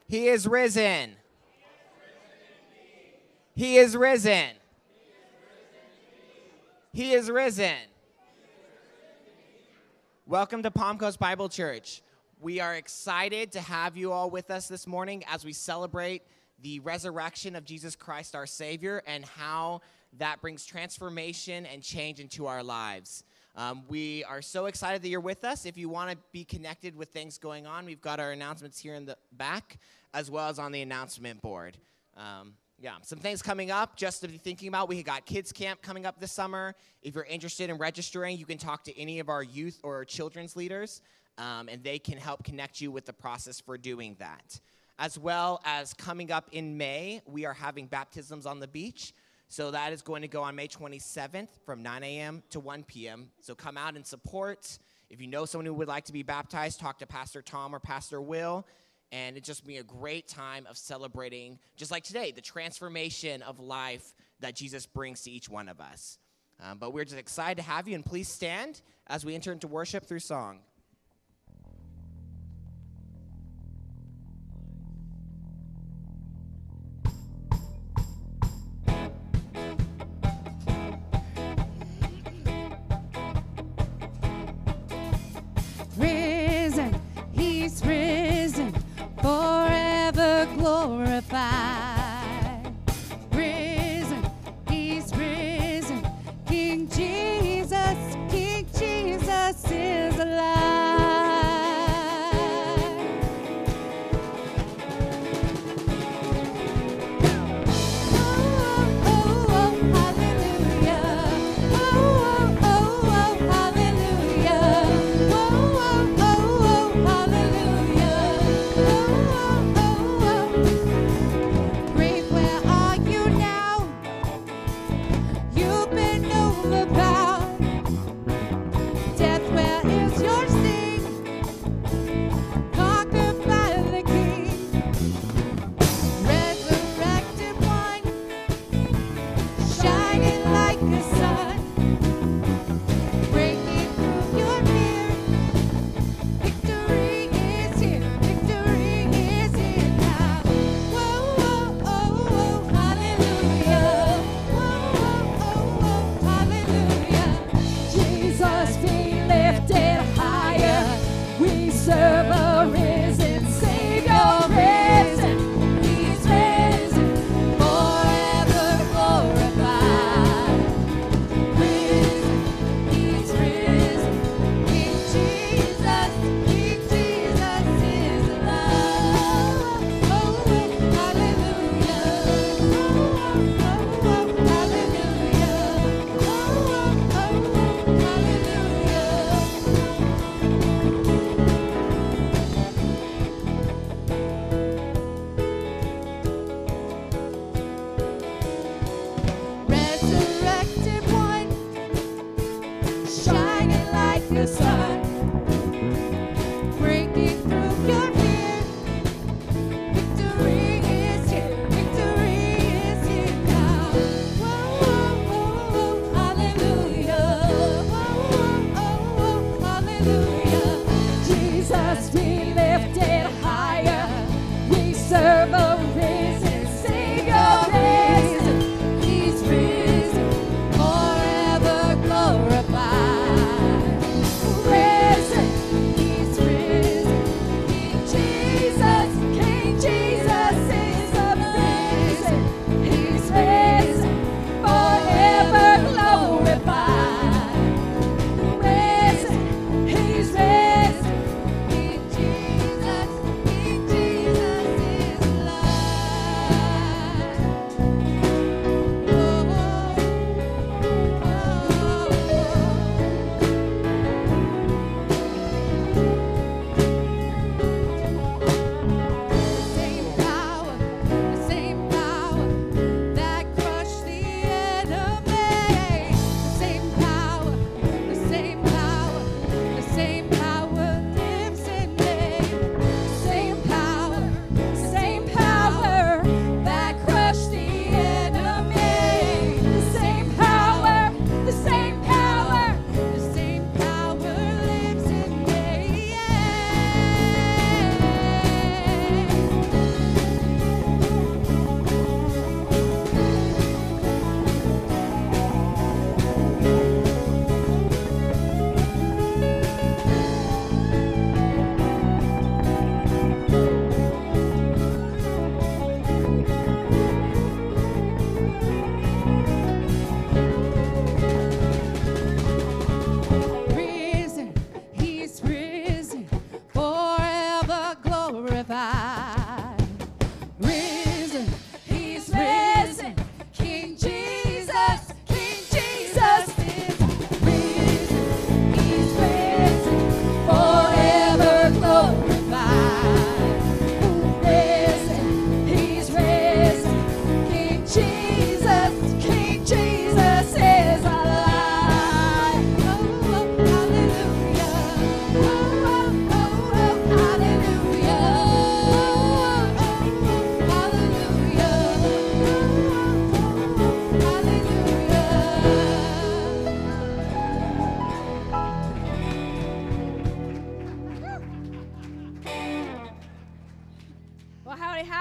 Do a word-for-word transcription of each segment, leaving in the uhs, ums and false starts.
He is risen. He is risen. He is risen. Welcome to Palm Coast Bible Church. We are excited to have you all with us this morning as we celebrate the resurrection of Jesus Christ, our Savior, and how that brings transformation and change into our lives. Um, we are so excited that you're with us. If you want to be connected with things going on, we've got our announcements here in the back, as well as on the announcement board. Um, yeah, some things coming up just to be thinking about. We got kids camp coming up this summer. If you're interested in registering, you can talk to any of our youth or children's leaders, um, and they can help connect you with the process for doing that. As well as coming up in May, we are having baptisms on the beach. So that is going to go on May twenty-seventh from nine a.m. to one p.m. So come out and support. If you know someone who would like to be baptized, talk to Pastor Tom or Pastor Will. And it's just be a great time of celebrating, just like today, the transformation of life that Jesus brings to each one of us. Um, but we're just excited to have you, and please stand as we enter into worship through song. Risen, he's risen, forever glorified. Risen, he's risen, King Jesus, King Jesus is alive. Oh, oh, oh, hallelujah. Oh, oh, oh, hallelujah. Oh, oh, oh, hallelujah. Oh, oh, oh. Grave, where are you now? You've been overpowered. Death, where is your sting? Conquered by the King. Resurrected one, shining like the sun, breaking through your fear. Victory is here, victory is here now. Whoa, whoa, oh, oh, hallelujah. Whoa, whoa, oh, oh, hallelujah. Jesus be lifted higher. We serve a risen Savior, risen. He's risen, forever glorified. Risen, he's risen. King Jesus, King Jesus is alive. Oh, oh, hallelujah. Oh, oh, oh, hallelujah. Oh, oh, oh, hallelujah. Resurrected one, shining like the sun, breaking through your fear. Victory is here, victory is here now. Whoa, whoa, whoa, hallelujah. Whoa, whoa, whoa, hallelujah. Jesus be lifted higher. We serve a risen Savior, risen. He's risen, forever glorified. Risen,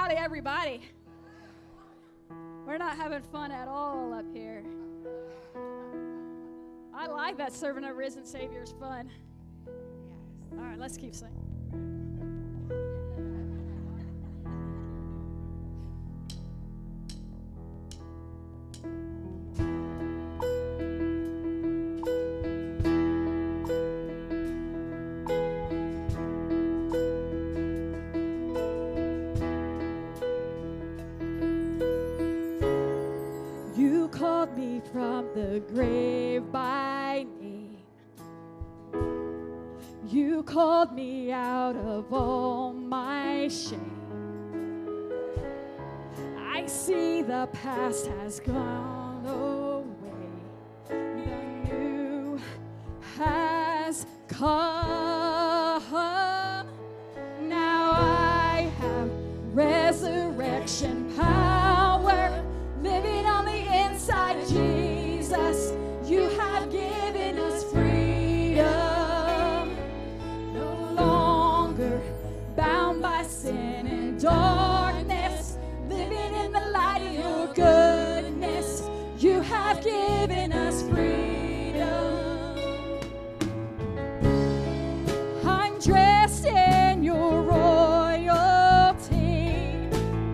Howdy, everybody. We're not having fun at all up here. I like that serving a risen Savior is fun. All right, let's keep singing. You called me from the grave by name. You called me out of all my shame. I see the past has gone away. The new has come. Now I have resurrection power living on the inside. Jesus, you have given us freedom. No longer bound by sin and darkness, living in the light of your goodness. You have given us freedom. I'm dressed in your royalty.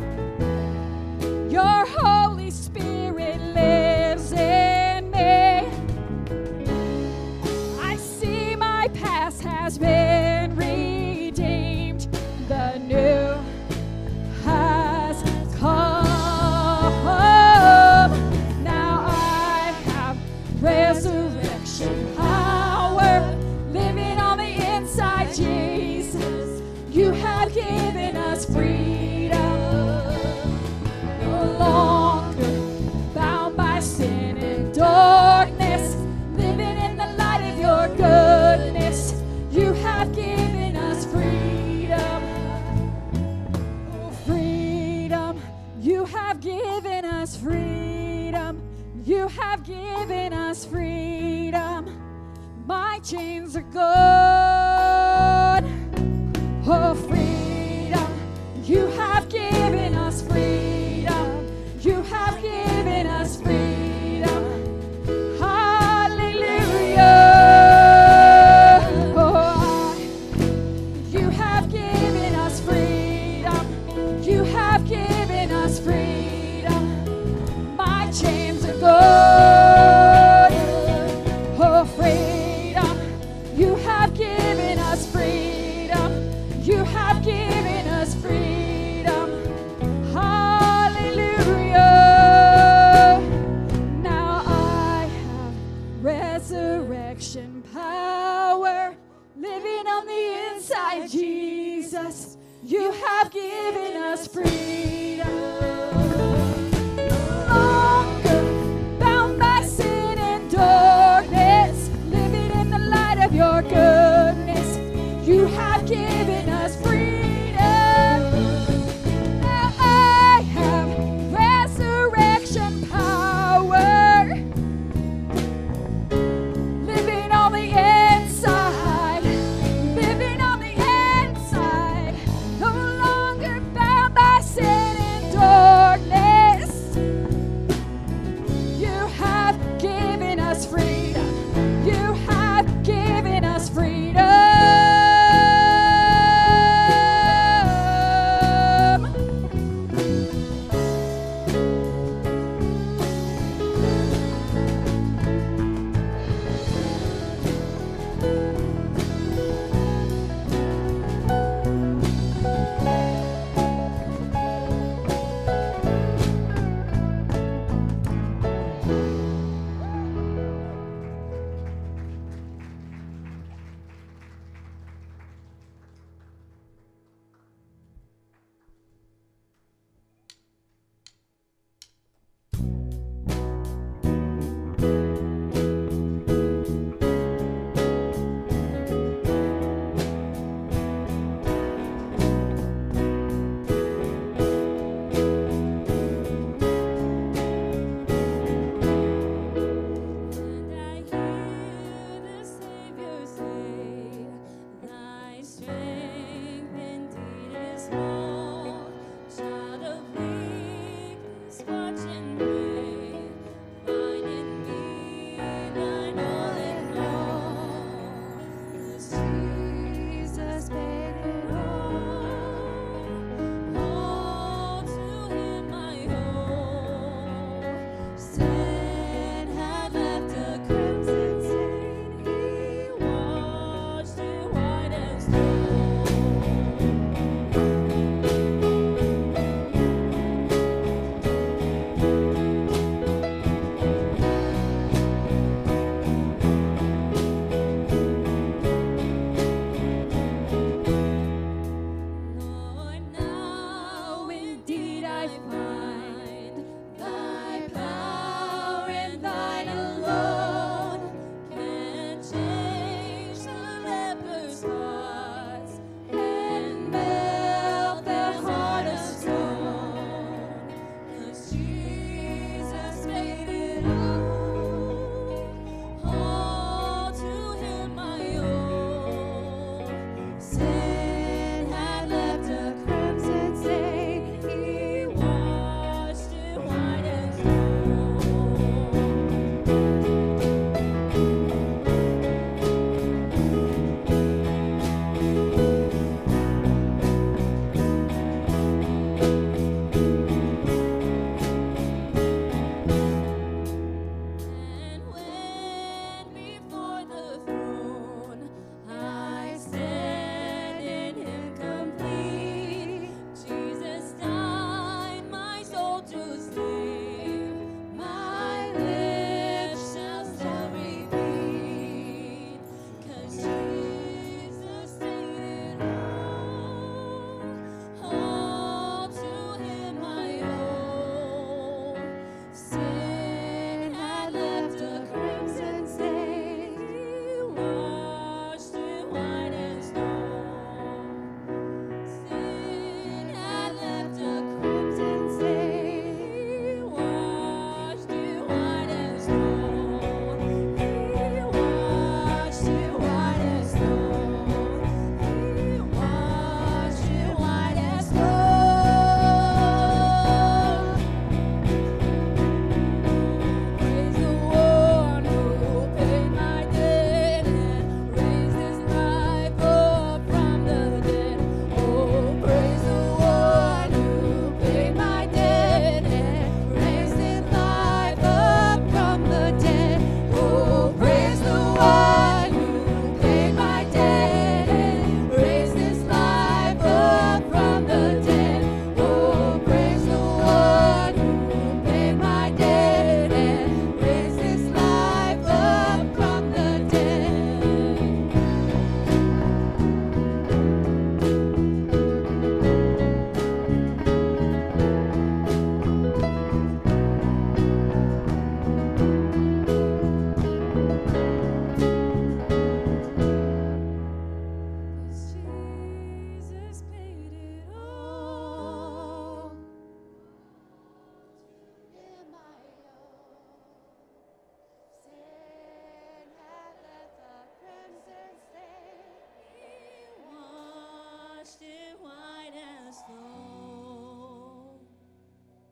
Your Holy Spirit lives in me. I see my past has been redeemed. The new has come. Now I have resurrection power living on the inside. Jesus, you have given us freedom. No longer bound by sin and darkness, living in the light of your goodness. You have given us freedom. Oh, freedom. You have given us freedom. You have given us freedom. My chains are gone. Oh, freedom. You have given us freedom. You have given us freedom. Hallelujah. Oh, I, you have given us freedom. You have given us freedom. My chains are gone. Oh, freedom. You have given us freedom. You have given us freedom. Hallelujah. Now I have resurrection power living on the inside. Jesus, you have given us freedom. No longer bound by sin and darkness, living in the light of your goodness. You have given us freedom. Now I have resurrection power living on the inside, living on the inside. No longer bound by sin and darkness.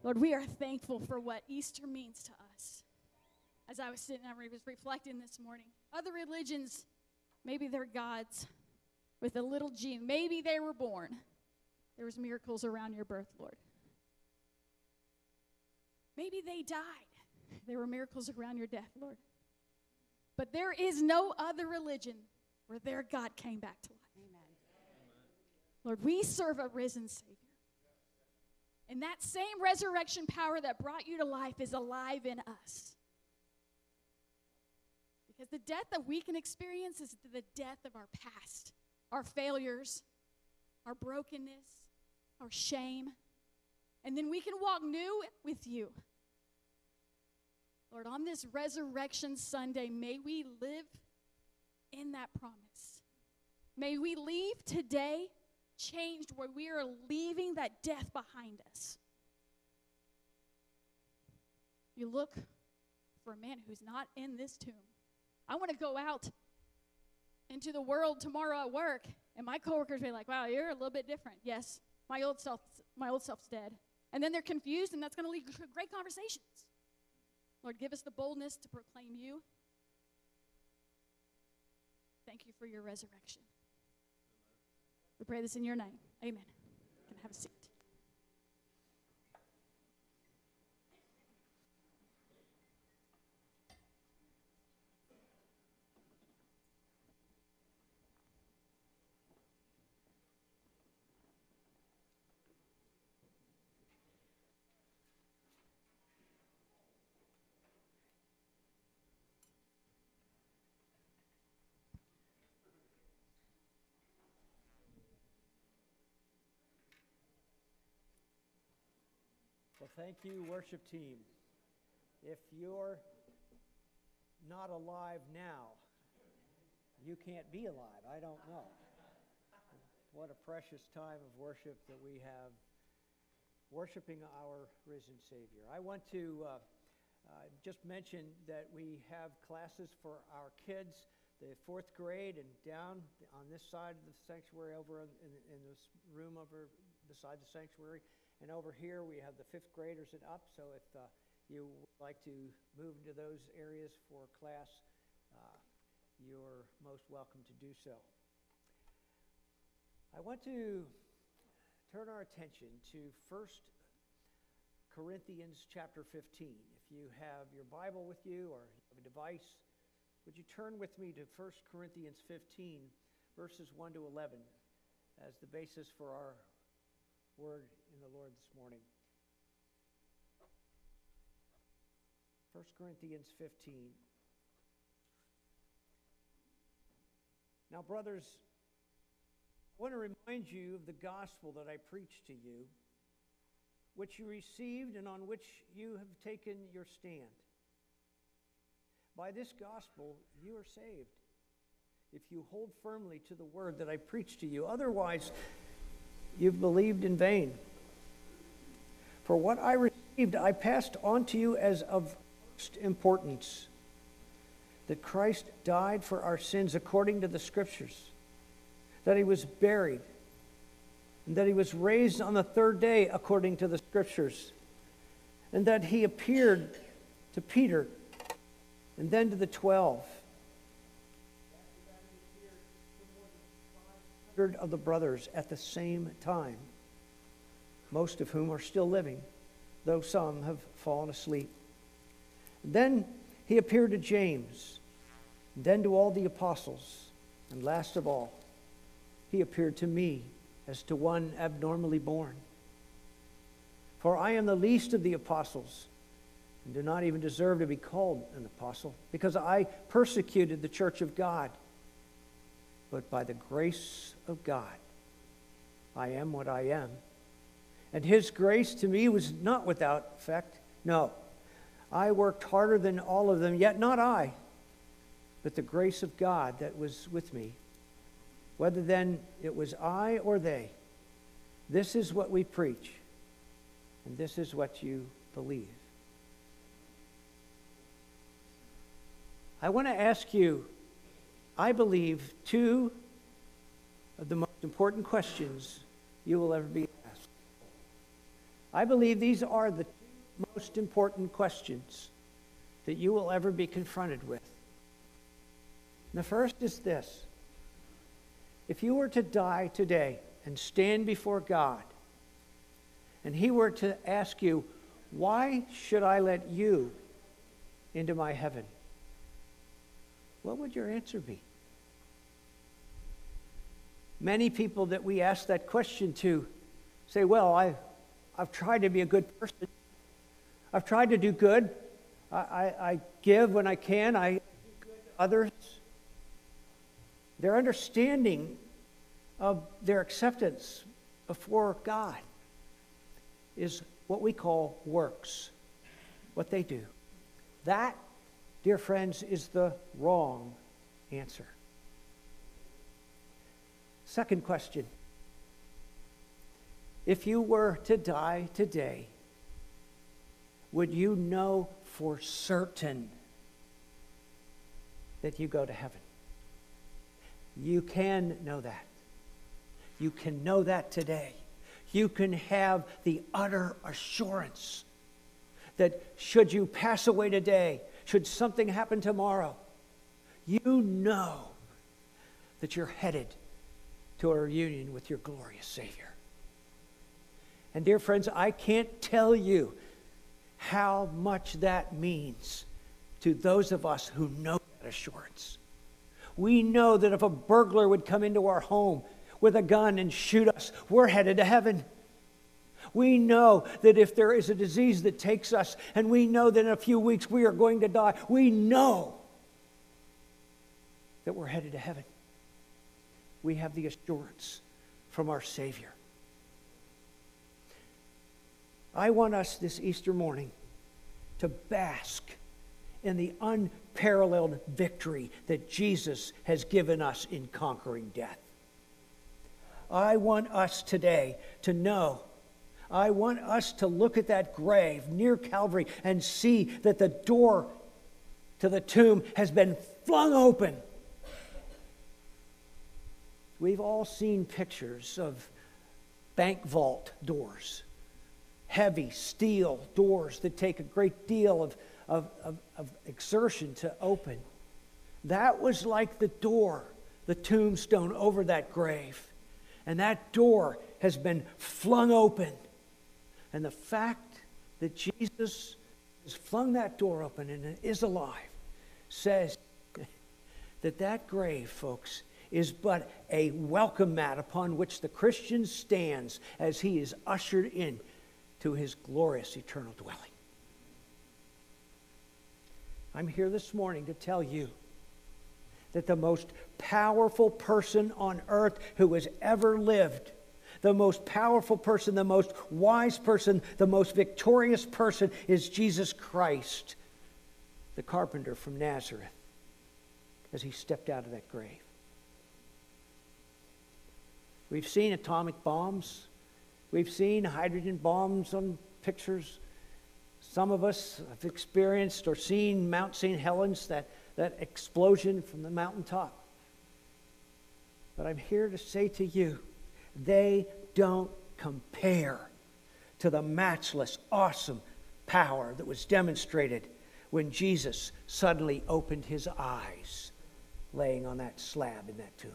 Lord, we are thankful for what Easter means to us. As I was sitting, I was reflecting this morning. Other religions, maybe they're gods with a little g. Maybe they were born. There was miracles around your birth, Lord. Maybe they died. There were miracles around your death, Lord. But there is no other religion where their God came back to life. Amen. Lord, we serve a risen Savior. And that same resurrection power that brought you to life is alive in us. Because the death that we can experience is the death of our past, our failures, our brokenness, our shame. And then we can walk new with you. Lord, on this Resurrection Sunday, may we live in that promise. May we leave today changed where we are leaving that death behind us. You look for a man who's not in this tomb. I want to go out into the world tomorrow at work, and my coworkers be like, wow, you're a little bit different. Yes, my old self, my old self's dead. And then they're confused, and that's going to lead to great conversations. Lord, give us the boldness to proclaim you. Thank you for your resurrection. We pray this in your name. Amen. You can have a seat. Well, thank you, worship team. If you're not alive now, you can't be alive. I don't know. What a precious time of worship that we have, worshiping our risen Savior. I want to uh, uh, just mention that we have classes for our kids, the fourth grade and down on this side of the sanctuary, over in, in, in this room over beside the sanctuary. And over here we have the fifth graders and up, so if uh, you would like to move into those areas for class, uh, you're most welcome to do so. I want to turn our attention to First Corinthians chapter fifteen. If you have your Bible with you or you have a device, would you turn with me to First Corinthians fifteen, verses one to eleven, as the basis for our word in the Lord this morning. First Corinthians fifteen. Now, brothers, I want to remind you of the gospel that I preached to you, which you received and on which you have taken your stand. By this gospel you are saved, if you hold firmly to the word that I preached to you. Otherwise, you've believed in vain. For what I received, I passed on to you as of first importance, that Christ died for our sins according to the Scriptures, that he was buried, and that he was raised on the third day according to the Scriptures, and that he appeared to Peter and then to the twelve. Of the brothers at the same time, most of whom are still living, though some have fallen asleep. Then he appeared to James, then to all the apostles, and last of all, he appeared to me as to one abnormally born. For I am the least of the apostles, and do not even deserve to be called an apostle, because I persecuted the church of God. But by the grace of God, I am what I am. And his grace to me was not without effect. No, I worked harder than all of them, yet not I, but the grace of God that was with me. Whether then it was I or they, this is what we preach, and this is what you believe. I want to ask you, I believe, two of the most important questions you will ever be asked. I believe these are the most important questions that you will ever be confronted with. And the first is this. If you were to die today and stand before God, and he were to ask you, why should I let you into my heaven? What would your answer be? Many people that we ask that question to say, well, I, I've tried to be a good person. I've tried to do good. I, I, I give when I can. I do good to others. Their understanding of their acceptance before God is what we call works, what they do. That, dear friends, is the wrong answer. Second question. If you were to die today, would you know for certain that you go to heaven? You can know that. You can know that today. You can have the utter assurance that should you pass away today, should something happen tomorrow, you know that you're headed to a reunion with your glorious Savior. And dear friends, I can't tell you how much that means to those of us who know that assurance. We know that if a burglar would come into our home with a gun and shoot us, we're headed to heaven. We know that if there is a disease that takes us, and we know that in a few weeks we are going to die, we know that we're headed to heaven. We have the assurance from our Savior. I want us this Easter morning to bask in the unparalleled victory that Jesus has given us in conquering death. I want us today to know, I want us to look at that grave near Calvary and see that the door to the tomb has been flung open. We've all seen pictures of bank vault doors, heavy steel doors that take a great deal of, of, of, of exertion to open. That was like the door, the tombstone over that grave. And that door has been flung open. And the fact that Jesus has flung that door open and is alive says that that grave, folks, is but a welcome mat upon which the Christian stands as he is ushered in to his glorious eternal dwelling. I'm here this morning to tell you that the most powerful person on earth who has ever lived, the most powerful person, the most wise person, the most victorious person is Jesus Christ, the carpenter from Nazareth, as he stepped out of that grave. We've seen atomic bombs. We've seen hydrogen bombs on pictures. Some of us have experienced or seen Mount Saint Helens, that, that explosion from the mountaintop. But I'm here to say to you, they don't compare to the matchless, awesome power that was demonstrated when Jesus suddenly opened his eyes, laying on that slab in that tomb.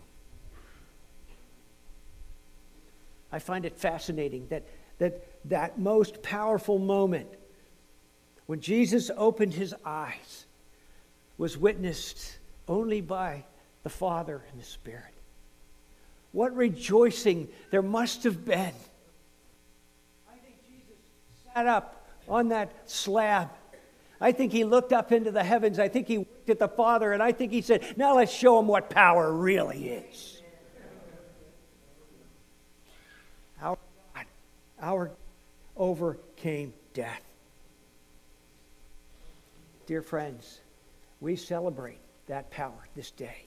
I find it fascinating that that, that most powerful moment when Jesus opened his eyes was witnessed only by the Father and the Spirit. What rejoicing there must have been. I think Jesus sat up on that slab. I think he looked up into the heavens. I think he looked at the Father, and I think he said, now let's show him what power really is. Our God, our God overcame death. Dear friends, we celebrate that power this day.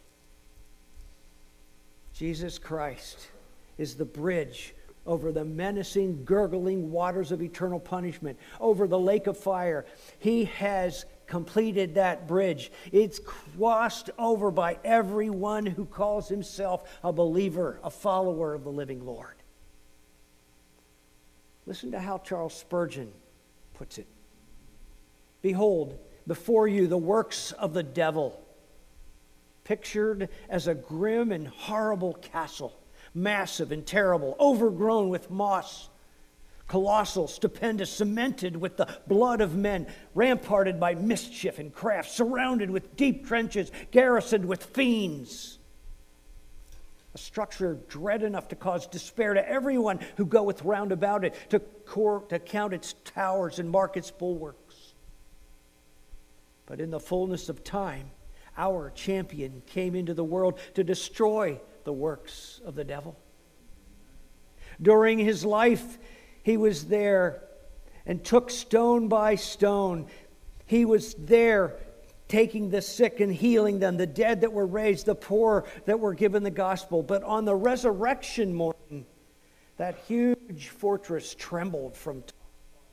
Jesus Christ is the bridge over the menacing, gurgling waters of eternal punishment, over the lake of fire. He has completed that bridge. It's crossed over by everyone who calls himself a believer, a follower of the living Lord. Listen to how Charles Spurgeon puts it. Behold, before you the works of the devil, pictured as a grim and horrible castle, massive and terrible, overgrown with moss, colossal, stupendous, cemented with the blood of men, ramparted by mischief and craft, surrounded with deep trenches, garrisoned with fiends. A structure dread enough to cause despair to everyone who goeth round about it, to, cor- to count its towers and mark its bulwarks. But in the fullness of time, our champion came into the world to destroy the works of the devil. During his life, he was there and took stone by stone. He was there taking the sick and healing them, the dead that were raised, the poor that were given the gospel. But on the resurrection morning, that huge fortress trembled from top.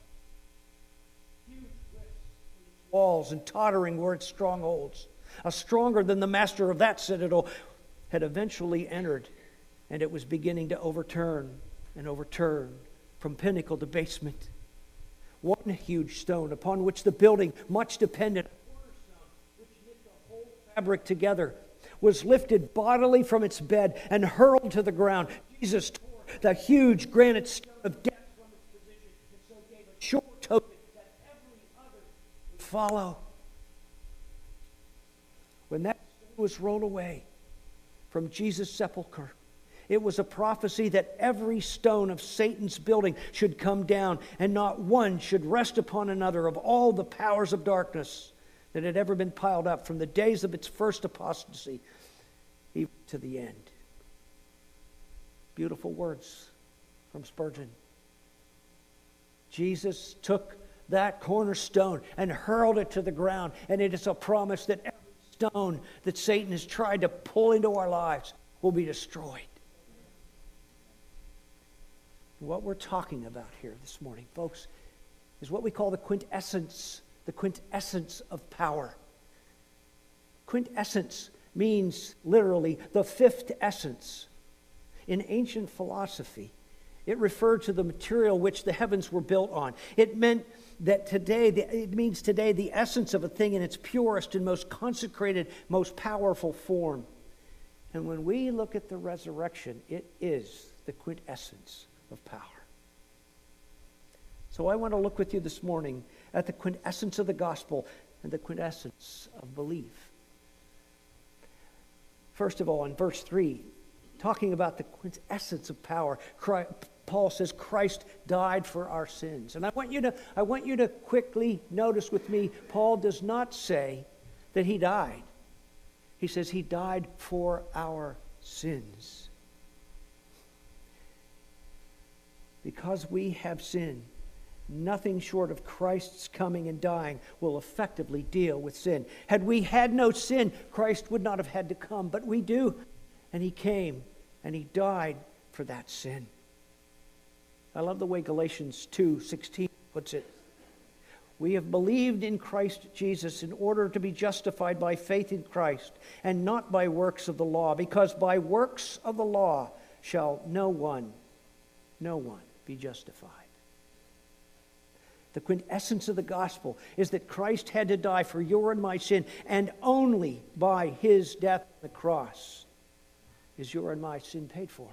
Huge walls and tottering were its strongholds. A stronger than the master of that citadel had eventually entered, and it was beginning to overturn and overturn from pinnacle to basement. One huge stone upon which the building much depended, a cornerstone which knit the whole fabric together, was lifted bodily from its bed and hurled to the ground. Jesus tore the huge granite stone of death from its position, and so gave a sure token that every other would follow. When that stone was rolled away from Jesus' sepulchre, it was a prophecy that every stone of Satan's building should come down, and not one should rest upon another of all the powers of darkness that had ever been piled up from the days of its first apostasy even to the end. Beautiful words from Spurgeon. Jesus took that cornerstone and hurled it to the ground, and it is a promise that every stone that Satan has tried to pull into our lives will be destroyed. What we're talking about here this morning, folks, is what we call the quintessence, the quintessence of power. Quintessence means literally the fifth essence. In ancient philosophy, it referred to the material which the heavens were built on. It meant that today, it means today the essence of a thing in its purest and most consecrated, most powerful form. And when we look at the resurrection, it is the quintessence of power. So I want to look with you this morning at the quintessence of the gospel and the quintessence of belief. First of all, in verse three, talking about the quintessence of power, Christ, Paul says Christ died for our sins. And I want you to I want you to quickly notice with me, Paul does not say that he died. He says he died for our sins. Because we have sinned, nothing short of Christ's coming and dying will effectively deal with sin. Had we had no sin, Christ would not have had to come, but we do. And he came and he died for that sin. I love the way Galatians two sixteen puts it. We have believed in Christ Jesus in order to be justified by faith in Christ and not by works of the law, because by works of the law shall no one, no one be justified. The quintessence of the gospel is that Christ had to die for your and my sin, and only by his death on the cross is your and my sin paid for.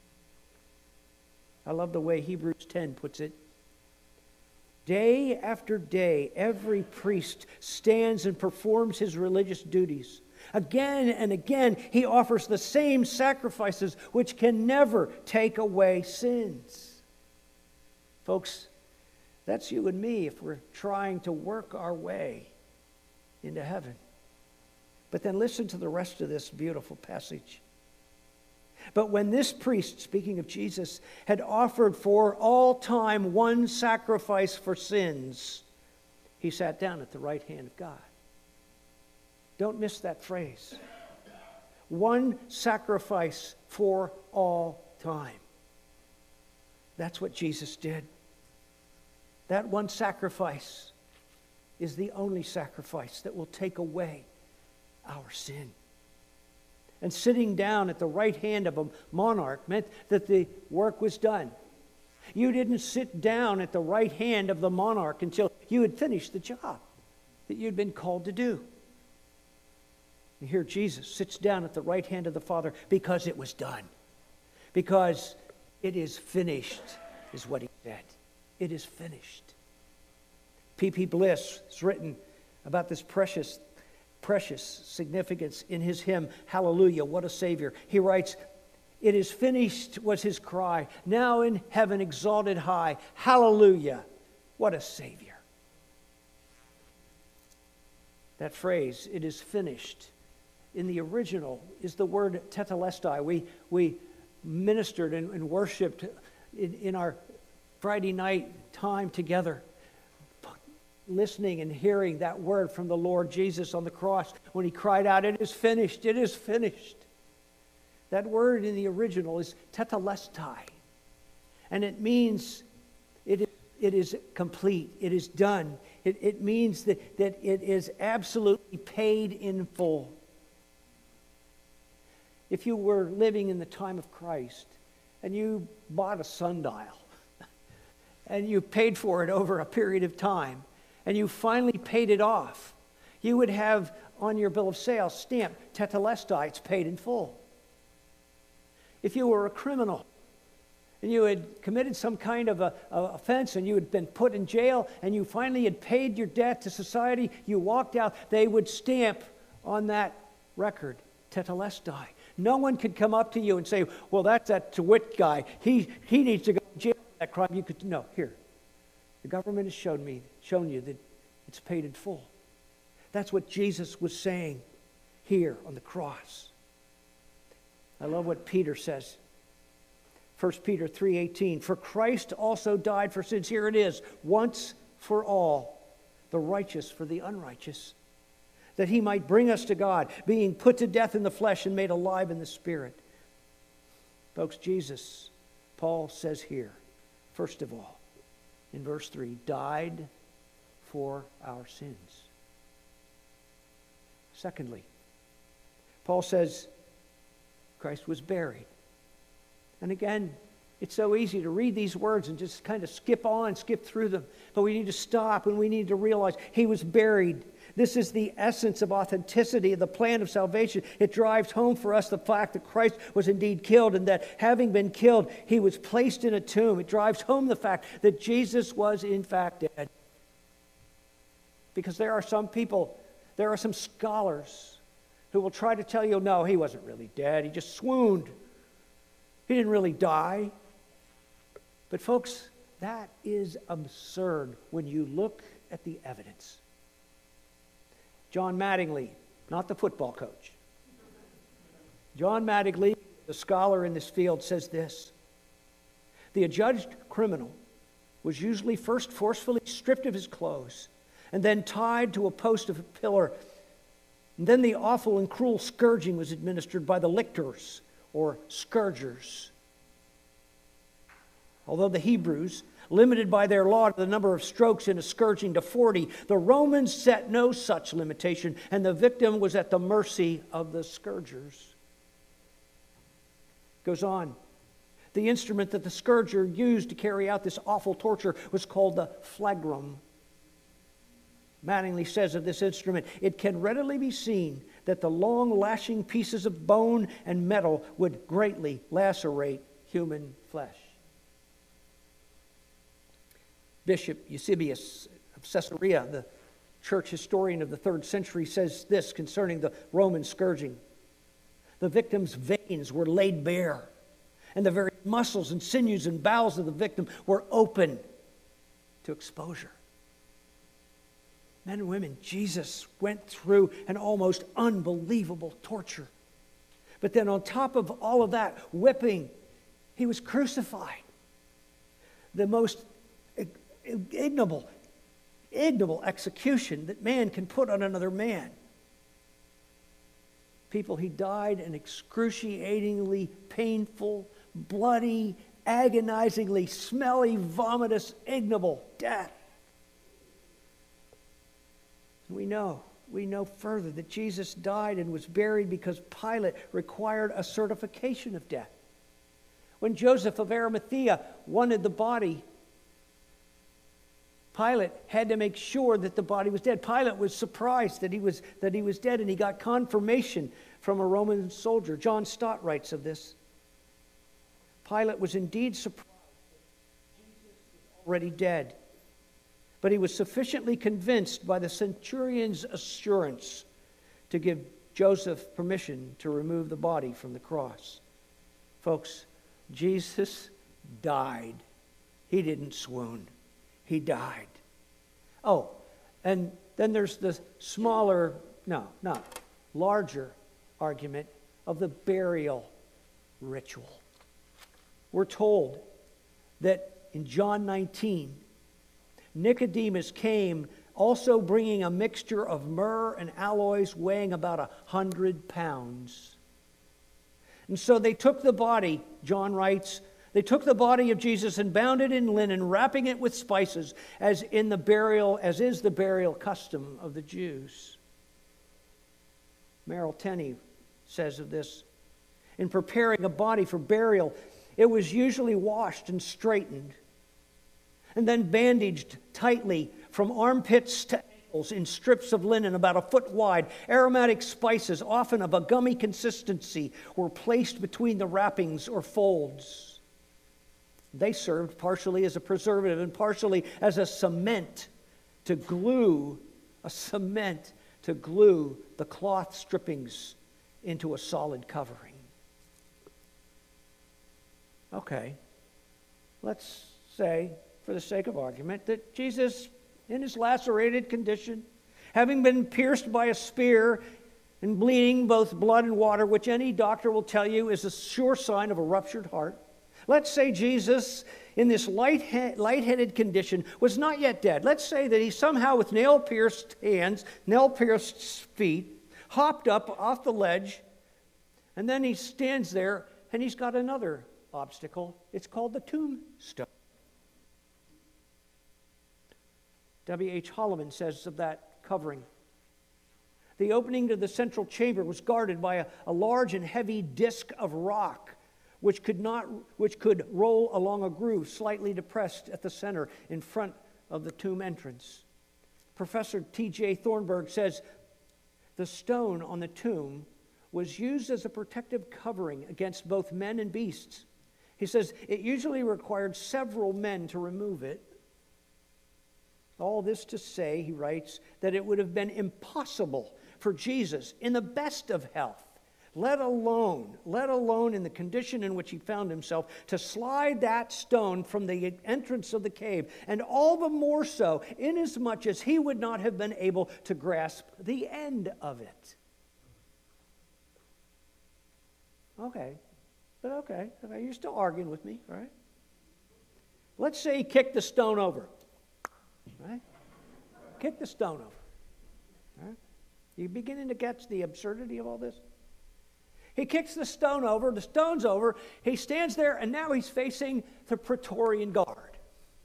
I love the way Hebrews ten puts it. Day after day, every priest stands and performs his religious duties. Again and again, he offers the same sacrifices which can never take away sins. Folks, that's you and me if we're trying to work our way into heaven. But then listen to the rest of this beautiful passage. But when this priest, speaking of Jesus, had offered for all time one sacrifice for sins, he sat down at the right hand of God. Don't miss that phrase. One sacrifice for all time. That's what Jesus did. That one sacrifice is the only sacrifice that will take away our sin. And sitting down at the right hand of a monarch meant that the work was done. You didn't sit down at the right hand of the monarch until you had finished the job that you'd been called to do. And here Jesus sits down at the right hand of the Father because it was done. Because it is finished, is what he said. It is finished. P P Bliss has written about this precious, precious significance in his hymn, Hallelujah, What a Savior. He writes, "It is finished was his cry, now in heaven exalted high. Hallelujah, what a Savior." That phrase, "it is finished," in the original is the word tetelestai. We, we ministered and, and worshiped in, in our Friday night time together, listening and hearing that word from the Lord Jesus on the cross when he cried out, "It is finished, it is finished." That word in the original is tetelestai, and it means it is, it is complete, it is done. It, it means that, that it is absolutely paid in full. If you were living in the time of Christ and you bought a sundial and you paid for it over a period of time and you finally paid it off, you would have on your bill of sale stamped tetelestai, it's paid in full. If you were a criminal and you had committed some kind of a, a offense and you had been put in jail and you finally had paid your debt to society, you walked out, they would stamp on that record tetelestai. No one could come up to you and say, "Well, that's that DeWitt guy. He he needs to go to jail for that crime." You could, no, here. The government has shown me, shown you that it's paid in full. That's what Jesus was saying here on the cross. I love what Peter says. First Peter three eighteen, "For Christ also died for sins," here it is, "once for all, the righteous for the unrighteous, that he might bring us to God, being put to death in the flesh and made alive in the spirit." Folks, Jesus, Paul says here, first of all, in verse three, died for our sins. Secondly, Paul says Christ was buried. And again, it's so easy to read these words and just kind of skip on, skip through them. But we need to stop and we need to realize he was buried. This is the essence of authenticity of the plan of salvation. It drives home for us the fact that Christ was indeed killed and that having been killed, he was placed in a tomb. It drives home the fact that Jesus was in fact dead. Because there are some people, there are some scholars who will try to tell you, no, he wasn't really dead. He just swooned. He didn't really die. But folks, that is absurd when you look at the evidence. John Mattingly, not the football coach. John Mattingly, the scholar in this field, says this: "The adjudged criminal was usually first forcefully stripped of his clothes and then tied to a post of a pillar. And then the awful and cruel scourging was administered by the lictors or scourgers. Although the Hebrews limited by their law the number of strokes in a scourging to forty, the Romans set no such limitation, and the victim was at the mercy of the scourgers." Goes on. The instrument that the scourger used to carry out this awful torture was called the flagrum. Mattingly says of this instrument, "It can readily be seen that the long lashing pieces of bone and metal would greatly lacerate human flesh." Bishop Eusebius of Caesarea, the church historian of the third century, says this concerning the Roman scourging: "The victim's veins were laid bare, and the very muscles and sinews and bowels of the victim were open to exposure." Men and women, Jesus went through an almost unbelievable torture. But then on top of all of that whipping, he was crucified. The most ignoble, ignoble execution that man can put on another man. People, he died an excruciatingly painful, bloody, agonizingly smelly, vomitous, ignoble death. We know, we know further that Jesus died and was buried because Pilate required a certification of death. When Joseph of Arimathea wanted the body, Pilate had to make sure that the body was dead. Pilate was surprised that he was, that he was dead, and he got confirmation from a Roman soldier. John Stott writes of this. Pilate was indeed surprised that Jesus was already dead, but he was sufficiently convinced by the centurion's assurance to give Joseph permission to remove the body from the cross. Folks, Jesus died. He didn't swoon. He died. Oh, and then there's the smaller, no, not larger argument of the burial ritual. We're told that in John nineteen, Nicodemus came also bringing a mixture of myrrh and aloes weighing about a hundred pounds. And so they took the body, John writes, they took the body of Jesus and bound it in linen, wrapping it with spices, as in the burial, as is the burial custom of the Jews. Merrill Tenney says of this, in preparing a body for burial, it was usually washed and straightened, and then bandaged tightly from armpits to ankles in strips of linen about a foot wide. Aromatic spices, often of a gummy consistency, were placed between the wrappings or folds. They served partially as a preservative and partially as a cement to glue, a cement to glue the cloth strippings into a solid covering. Okay, let's say, for the sake of argument, that Jesus, in his lacerated condition, having been pierced by a spear and bleeding both blood and water, which any doctor will tell you is a sure sign of a ruptured heart. Let's say Jesus, in this light, lightheaded condition, was not yet dead. Let's say that he somehow, with nail-pierced hands, nail-pierced feet, hopped up off the ledge, and then he stands there, and he's got another obstacle. It's called the tombstone. W H Holloman says of that covering, the opening to the central chamber was guarded by a, a large and heavy disc of rock, which could not, which could roll along a groove slightly depressed at the center in front of the tomb entrance. Professor T J Thornburg says the stone on the tomb was used as a protective covering against both men and beasts. He says it usually required several men to remove it. All this to say, he writes, that it would have been impossible for Jesus, in the best of health, let alone, let alone in the condition in which he found himself, to slide that stone from the entrance of the cave, and all the more so, inasmuch as he would not have been able to grasp the end of it. Okay, but okay, okay, you're still arguing with me, right? Let's say he kicked the stone over. Right? Kick the stone over. Right? You beginning to catch the absurdity of all this? He kicks the stone over, the stone's over, he stands there, and now he's facing the Praetorian Guard.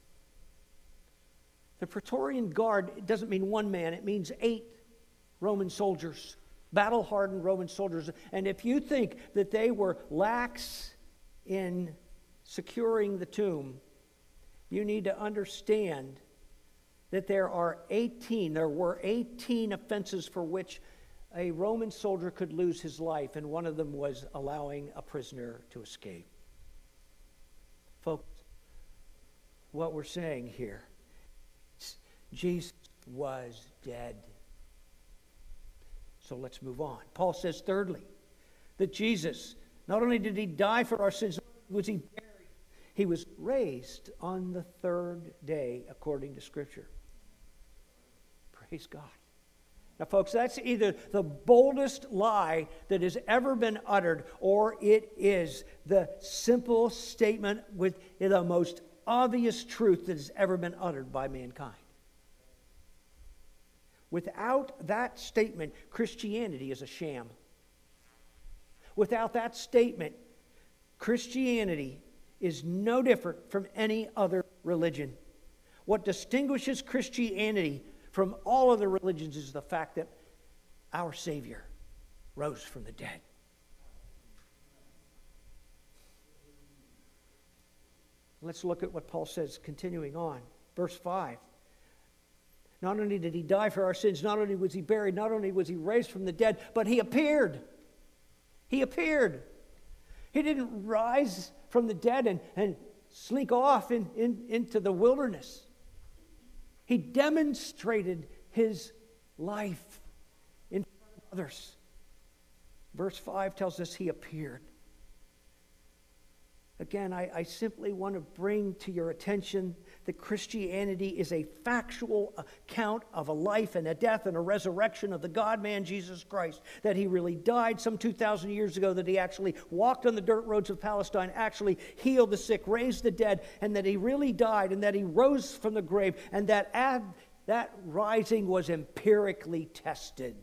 The Praetorian Guard doesn't mean one man, it means eight Roman soldiers, battle-hardened Roman soldiers. And if you think that they were lax in securing the tomb, you need to understand that there are eighteen, there were eighteen offenses for which a Roman soldier could lose his life, and one of them was allowing a prisoner to escape. Folks, what we're saying here, Jesus was dead. So let's move on. Paul says, thirdly, that Jesus, not only did he die for our sins, was he buried, he was raised on the third day according to Scripture. Praise God. Now, folks, that's either the boldest lie that has ever been uttered, or it is the simple statement with the most obvious truth that has ever been uttered by mankind. Without that statement, Christianity is a sham. Without that statement, Christianity is no different from any other religion. What distinguishes Christianity from all other religions is the fact that our Savior rose from the dead. Let's look at what Paul says continuing on. Verse five. Not only did he die for our sins, not only was he buried, not only was he raised from the dead, but he appeared. He appeared. He didn't rise from the dead and, and slink off in, in, into the wilderness. He demonstrated his life in front of others. Verse five tells us he appeared. Again, I, I simply want to bring to your attention that Christianity is a factual account of a life and a death and a resurrection of the God-man Jesus Christ. That he really died some two thousand years ago, that he actually walked on the dirt roads of Palestine, actually healed the sick, raised the dead, and that he really died, and that he rose from the grave, and that ad, that rising was empirically tested.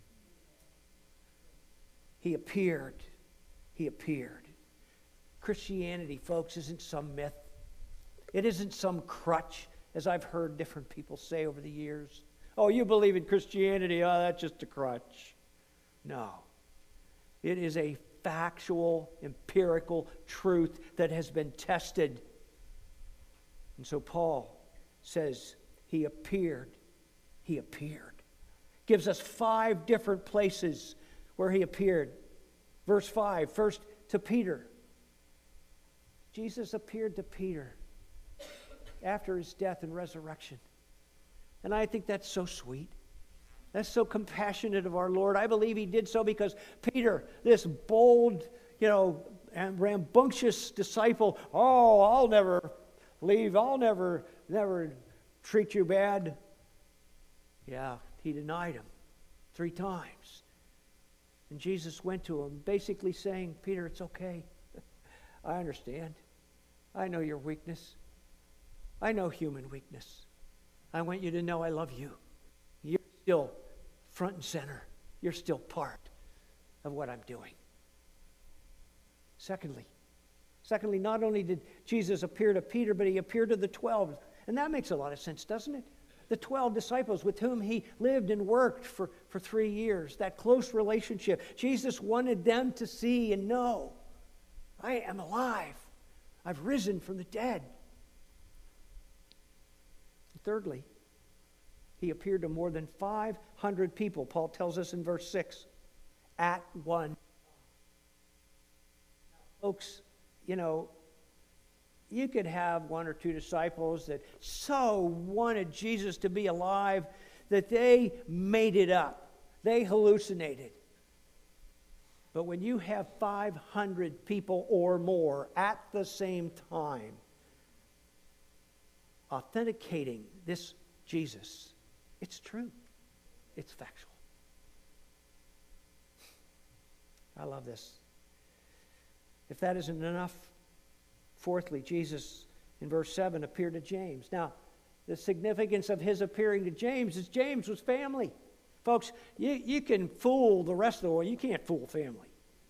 He appeared. He appeared. Christianity, folks, isn't some myth. It isn't some crutch, as I've heard different people say over the years. Oh, you believe in Christianity, oh, that's just a crutch. No. It is a factual, empirical truth that has been tested. And so Paul says, he appeared. He appeared. Gives us five different places where he appeared. Verse five, first to Peter. Jesus appeared to Peter after his death and resurrection. And I think that's so sweet. That's so compassionate of our Lord. I believe he did so because Peter, this bold, you know, and rambunctious disciple, oh, I'll never leave. I'll never, never treat you bad. Yeah, he denied him three times. And Jesus went to him basically saying, Peter, it's okay. I understand. I know your weakness. I know human weakness. I want you to know I love you. You're still front and center. You're still part of what I'm doing. Secondly, secondly, not only did Jesus appear to Peter, but he appeared to the twelve. And that makes a lot of sense, doesn't it? The twelve disciples with whom he lived and worked for, for three years. That close relationship. Jesus wanted them to see and know, I am alive. I've risen from the dead. Thirdly, he appeared to more than five hundred people, Paul tells us in verse six, at one. Folks, you know, you could have one or two disciples that so wanted Jesus to be alive that they made it up. They hallucinated. But when you have five hundred people or more at the same time authenticating this Jesus, it's true. It's factual. I love this. If that isn't enough, fourthly, Jesus in verse seven appeared to James. Now, the significance of his appearing to James is James was family. Folks, you, you can fool the rest of the world. You can't fool family.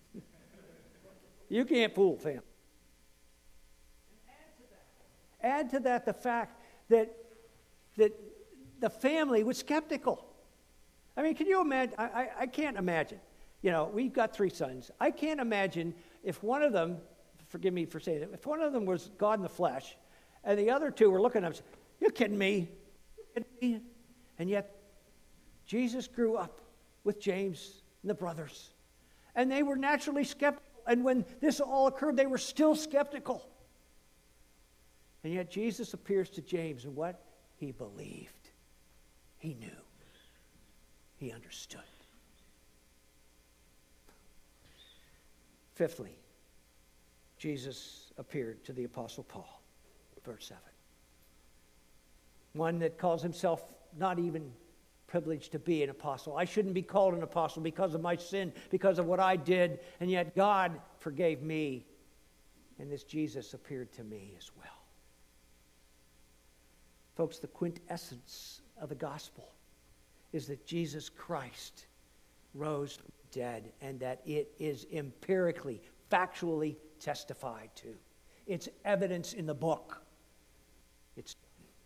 You can't fool family. Add to that, add to that the fact that, that the family was skeptical. I mean, can you imagine? I, I, I can't imagine. You know, we've got three sons. I can't imagine if one of them, forgive me for saying it, if one of them was God in the flesh, and the other two were looking at him, you're kidding me. You're kidding me. And yet, Jesus grew up with James and the brothers. And they were naturally skeptical. And when this all occurred, they were still skeptical. And yet Jesus appears to James, and what? He believed. He knew. He understood. Fifthly, Jesus appeared to the Apostle Paul, verse seven. One that calls himself not even privileged to be an apostle. I shouldn't be called an apostle because of my sin, because of what I did, and yet God forgave me, and this Jesus appeared to me as well. Folks, the quintessence of the gospel is that Jesus Christ rose from the dead, and that it is empirically, factually testified to. It's evidence in the book. It's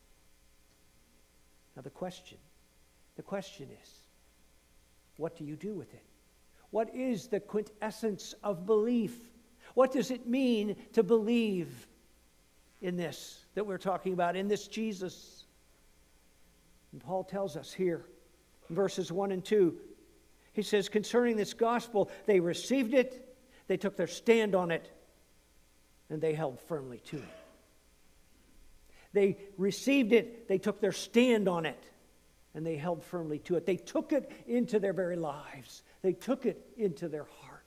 now the question The question is, what do you do with it? What is the quintessence of belief? What does it mean to believe? in this that we're talking about, in this Jesus. And Paul tells us here in verses one and two, he says, concerning this gospel, they received it, they took their stand on it, and they held firmly to it. They received it, they took their stand on it, and they held firmly to it. They took it into their very lives. They took it into their heart.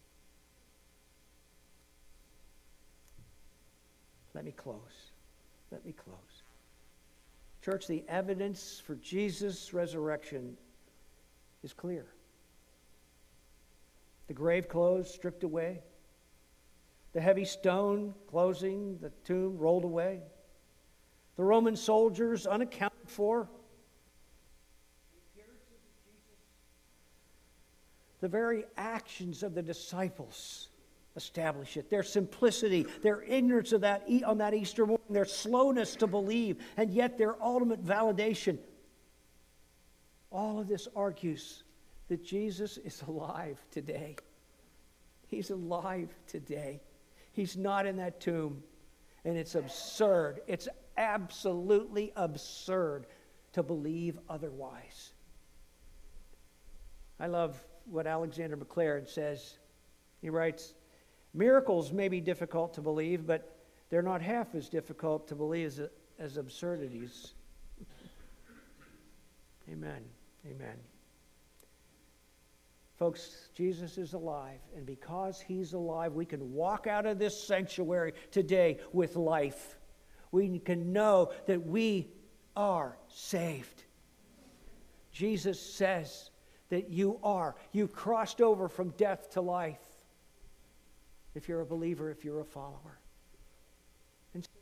Let me close. Let me close. Church, the evidence for Jesus' resurrection is clear. The grave clothes stripped away. The heavy stone closing the tomb rolled away. The Roman soldiers unaccounted for. The very actions of the disciples establish it. Their simplicity, their ignorance of that on that Easter morning, their slowness to believe, and yet their ultimate validation. All of this argues that Jesus is alive today. He's alive today. He's not in that tomb. And it's absurd. It's absolutely absurd to believe otherwise. I love what Alexander McLaren says. He writes, miracles may be difficult to believe, but they're not half as difficult to believe as, as absurdities. Amen. Amen. Folks, Jesus is alive, and because he's alive, we can walk out of this sanctuary today with life. We can know that we are saved. Jesus says that you are. You crossed over from death to life. If you're a believer, if you're a follower. And so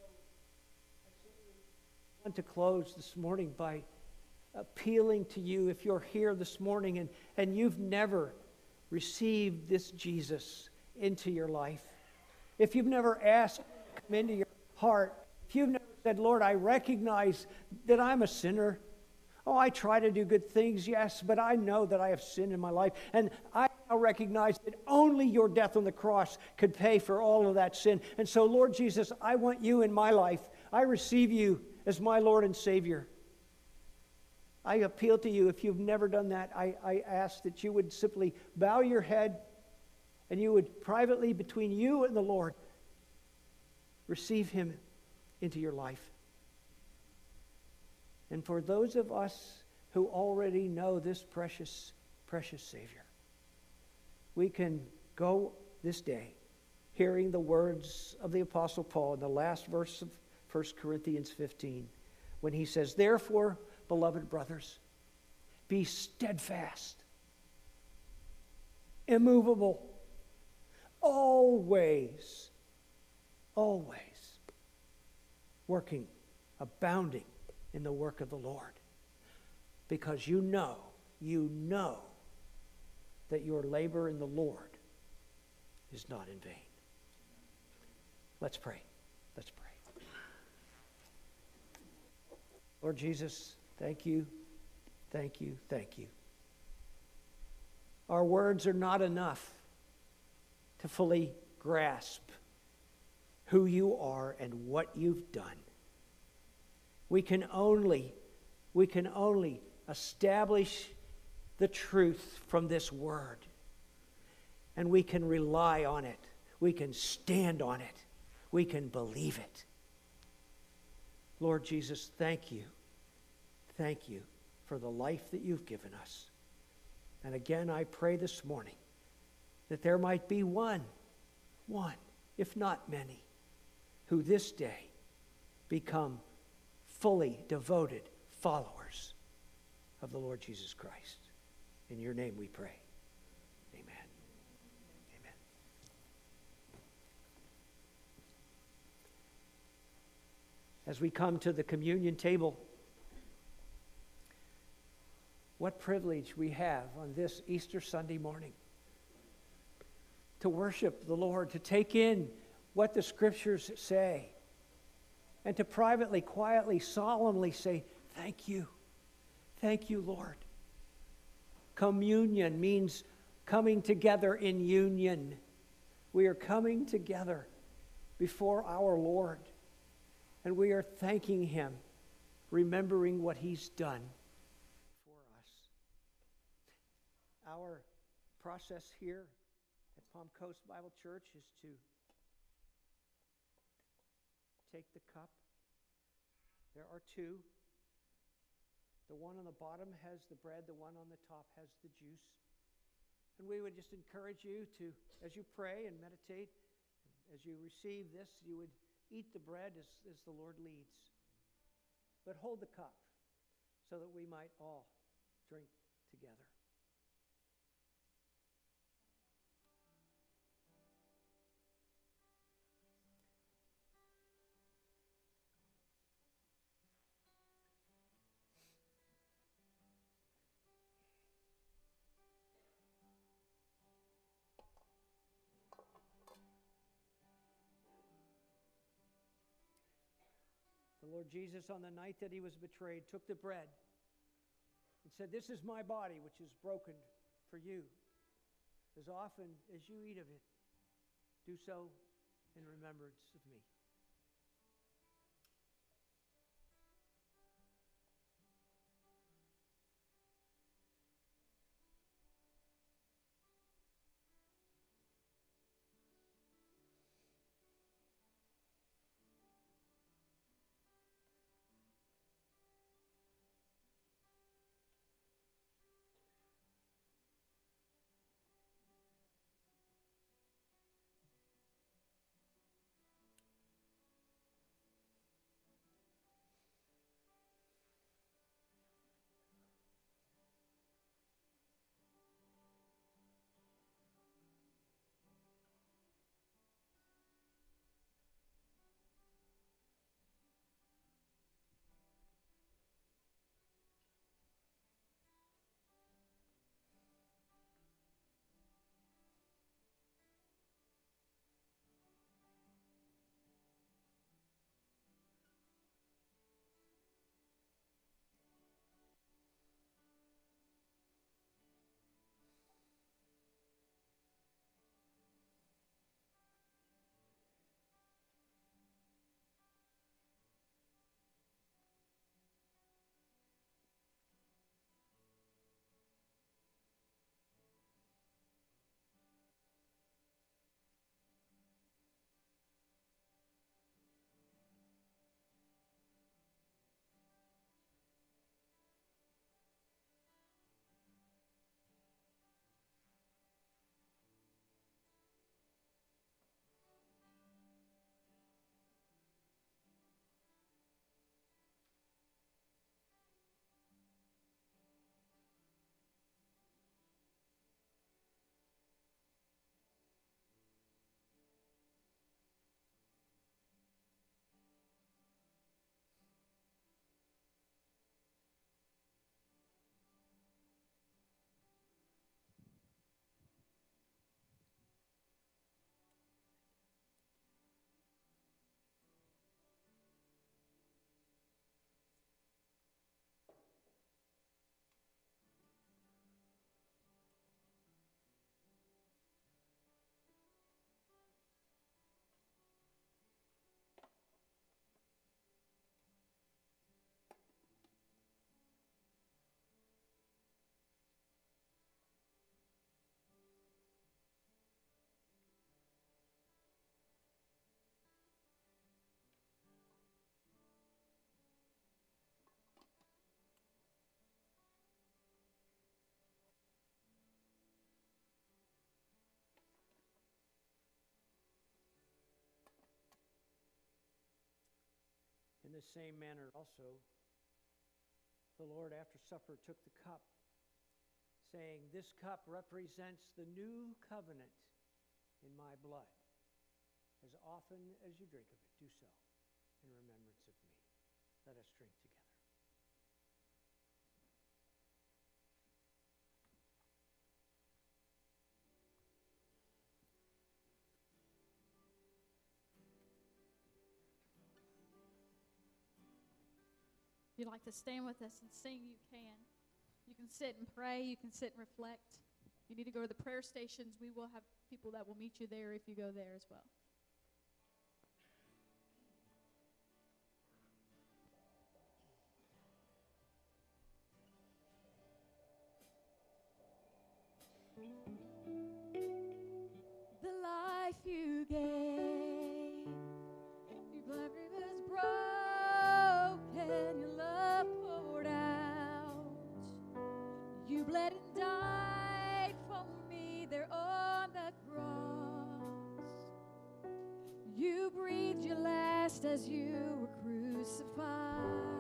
I want to close this morning by appealing to you, if you're here this morning and, and you've never received this Jesus into your life, if you've never asked him to come into your heart, if you've never said, Lord, I recognize that I'm a sinner. Oh, I try to do good things, yes, but I know that I have sin in my life, and I now recognize that only your death on the cross could pay for all of that sin. And so, Lord Jesus, I want you in my life. I receive you as my Lord and Savior. I appeal to you, if you've never done that, I, I ask that you would simply bow your head and you would privately, between you and the Lord, receive him into your life. And for those of us who already know this precious, precious Savior, we can go this day hearing the words of the Apostle Paul in the last verse of First Corinthians fifteen, when he says, therefore, beloved brothers, be steadfast, immovable, always, always working, abounding in the work of the Lord, because you know, you know that your labor in the Lord is not in vain. Let's pray. Let's pray. Lord Jesus, thank you, thank you, thank you. Our words are not enough to fully grasp who you are and what you've done. We can only, we can only establish the truth from this word. And we can rely on it. We can stand on it. We can believe it. Lord Jesus, thank you. Thank you for the life that you've given us. And again, I pray this morning that there might be one, one, if not many, who this day become fully devoted followers of the Lord Jesus Christ. In your name we pray. Amen. Amen. As we come to the communion table, what privilege we have on this Easter Sunday morning to worship the Lord, to take in what the Scriptures say, and to privately, quietly, solemnly say, thank you. Thank you, Lord. Communion means coming together in union. We are coming together before our Lord And we are thanking him, remembering what he's done for us. Our process here at Palm Coast Bible Church is to take the cup. There are two. The one on the bottom has the bread, the one on the top has the juice. And we would just encourage you to, as you pray and meditate, as you receive this, you would eat the bread as, as the Lord leads. But hold the cup so that we might all drink together. The Lord Jesus, on the night that he was betrayed, took the bread and said, "This is my body, which is broken for you. As often as you eat of it, do so in remembrance of me." In the same manner also, the Lord after supper took the cup, saying, "This cup represents the new covenant in my blood. As often as you drink of it, do so in remembrance of me." Let us drink together. If you'd like to stand with us and sing, you can. You can sit and pray. You can sit and reflect. If you need to go to the prayer stations, we will have people that will meet you there if you go there as well. you gave. Your blood was broken, your love poured out. You bled and died for me there on the cross. You breathed your last as you were crucified.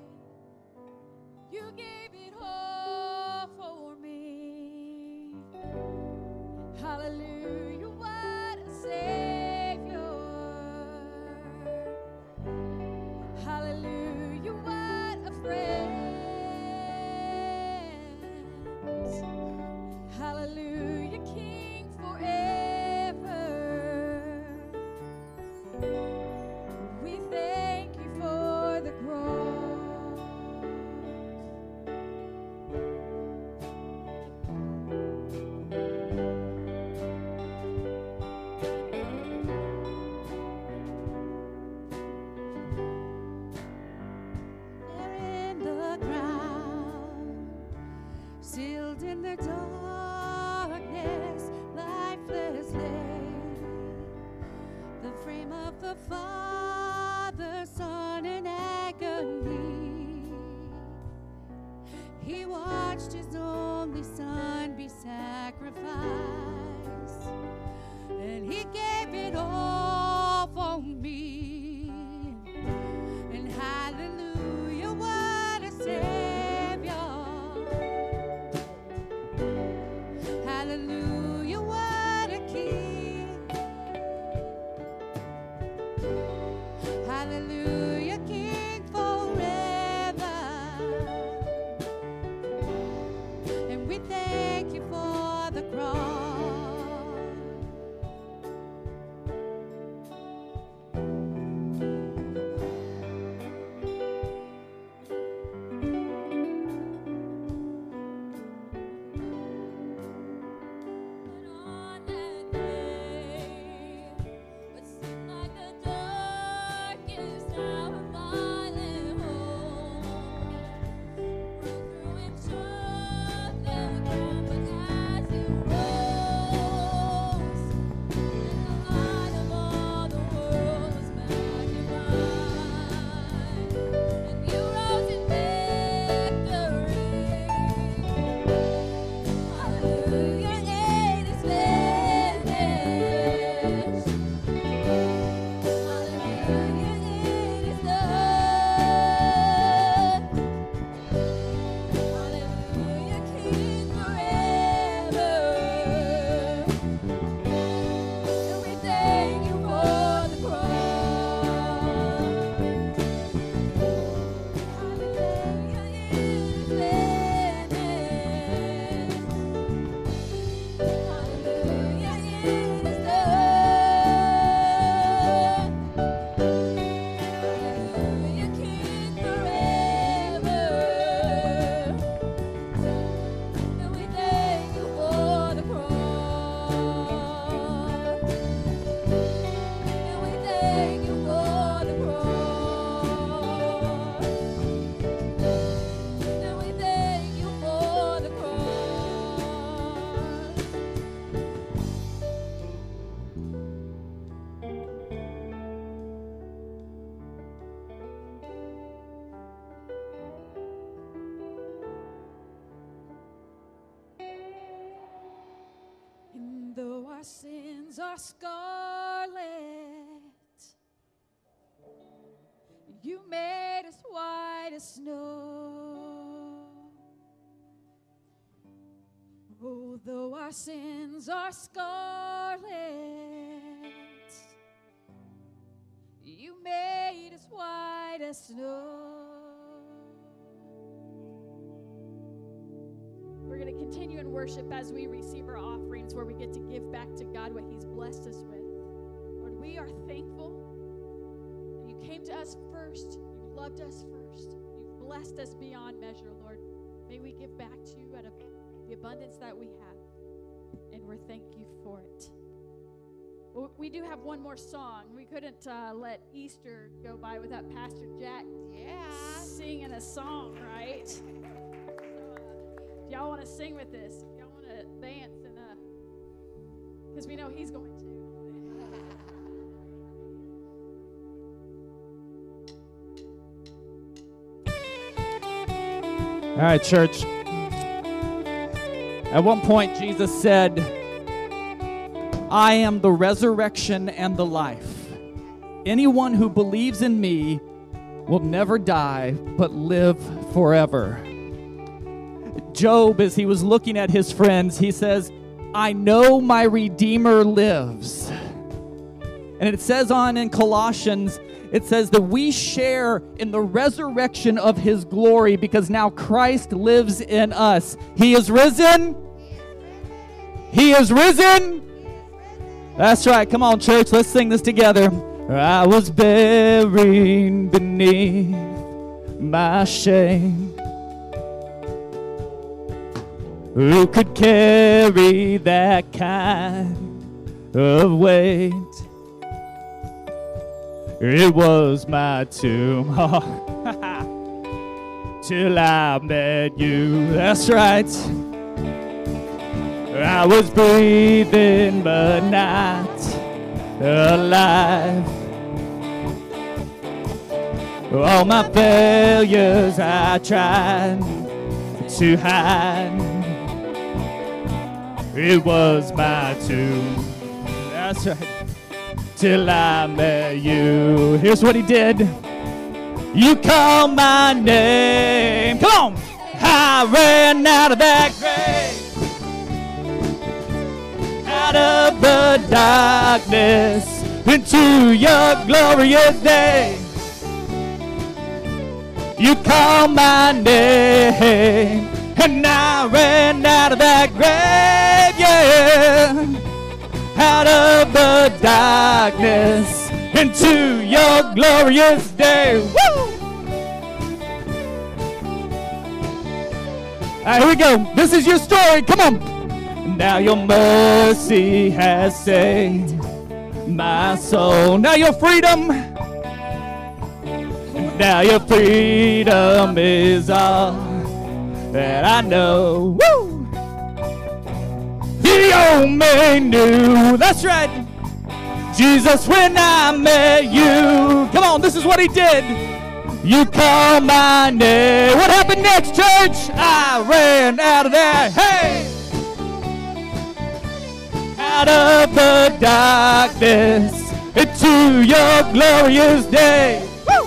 You gave it all for me. Hallelujah, what a Savior. Hallelujah, what a friend. Hallelujah, King forever. We thank you for the cross. They're in the ground, sealed in their darkness, lifeless lay. The frame of the Father, Son, in agony. He watched his only Son be sacrificed, and he gave it all for me. And hallelujah, what a Savior. Hallelujah, what a King. Hallelujah, King forever. And we thank you for the cross. But on that day, what seemed like the darkest hour of violent hope broke through and shook the ground. But as you rose, and the light of all the world was magnified, and you rose in victory. Hallelujah, it is finished. Hallelujah, it is done. Hallelujah, King forever. And we thank you for the cross. Hallelujah, it is finished. Hallelujah, it is done. Hallelujah, King forever. And we thank you for the cross. And we thank you for the cross. And we thank you for the cross. And though our sins are scarlet, you made us white as snow. Oh, though our sins are scarlet, you made us white as snow. We're going to continue in worship as we receive our offerings, where we get to give back to God what He's blessed us with. Lord, we are thankful that you came to us first. You loved us first. You've blessed us beyond measure, Lord. May we give back to you out of the abundance that we have, and we're thank you for it. Well, we do have one more song. We couldn't uh, let Easter go by without Pastor Jack Yeah. singing a song, right? So, uh, if y'all want to sing with us, if y'all want to dance, and because we know he's going to. All right, church. At one point, Jesus said, I am the resurrection and the life. Anyone who believes in me will never die, but live forever. Job, as he was looking at his friends, he says, I know my Redeemer lives. And it says on in Colossians, it says that we share in the resurrection of his glory because now Christ lives in us. He is risen. He is risen. That's right. Come on, church. Let's sing this together. I was buried beneath my shame. Who could carry that kind of weight? It was my tomb till I met you. That's right. I was breathing but not alive. All my failures I tried to hide. It was my tomb. That's right. Till I met you. Here's what he did. You called my name. Come on. I ran out of that grave. Out of the darkness into your glorious day. You called my name. And I ran out of that grave, yeah. Out of the darkness into your glorious day. Woo! All right, here we go. This is your story. Come on. Now your mercy has saved my soul. Now your freedom. Now your freedom is all that I know. Woo! He only knew. That's right. Jesus, when I met you. Come on, this is what he did. You called my name. What happened next, church? I ran out of there. Hey! Out of the darkness into your glorious day. Woo!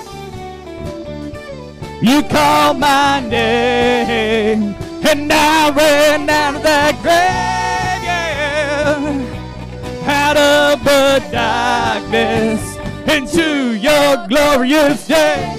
You called my name, and I ran out of that grave, yeah. Out of the darkness into your glorious day.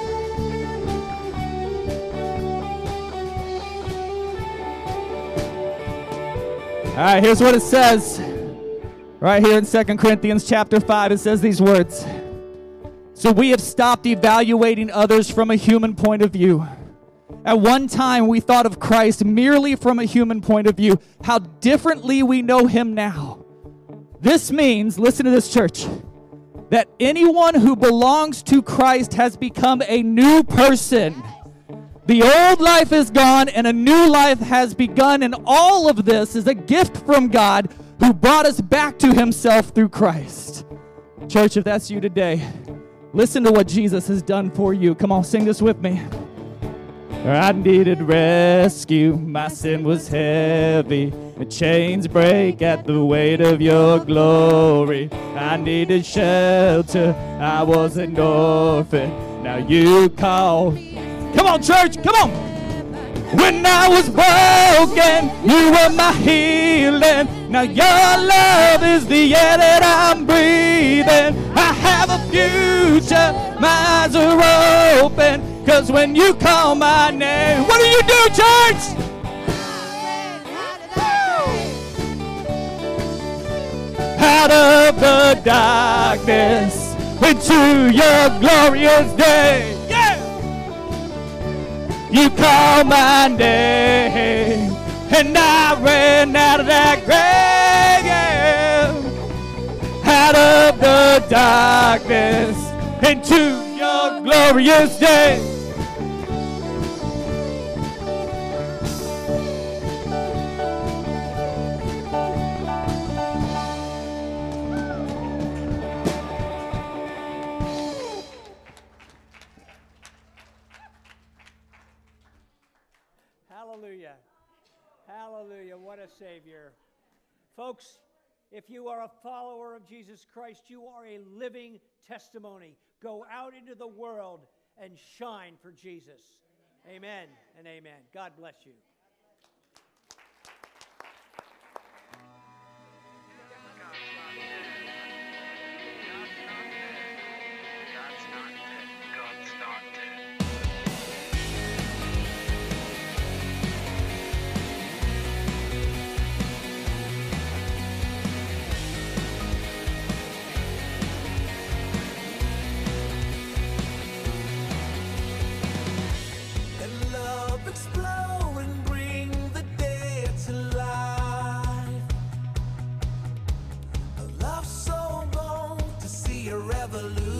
All right, here's what it says. Right here in Second Corinthians chapter five, it says these words. So we have stopped evaluating others from a human point of view. At one time, we thought of Christ merely from a human point of view. How differently we know him now. This means, listen to this, church, that anyone who belongs to Christ has become a new person. The old life is gone and a new life has begun, and all of this is a gift from God who brought us back to himself through Christ. Church, if that's you today, listen to what Jesus has done for you. Come on, sing this with me. I needed rescue, my sin was heavy, the chains break at the weight of your glory. I needed shelter, I was an orphan, now you call. Come on, church, come on. When I was broken, you were my healing. Now your love is the air that I'm breathing. I have a future, my eyes are open. Cause when you call my name, what do you do, church? Out of the darkness into your glorious day. Yeah! You call my name, and I ran out of that grave, yeah. Out of the darkness into your glorious day. Hallelujah. What a Savior. Folks, if you are a follower of Jesus Christ, you are a living testimony. Go out into the world and shine for Jesus. Amen and amen. God bless you. Revolution.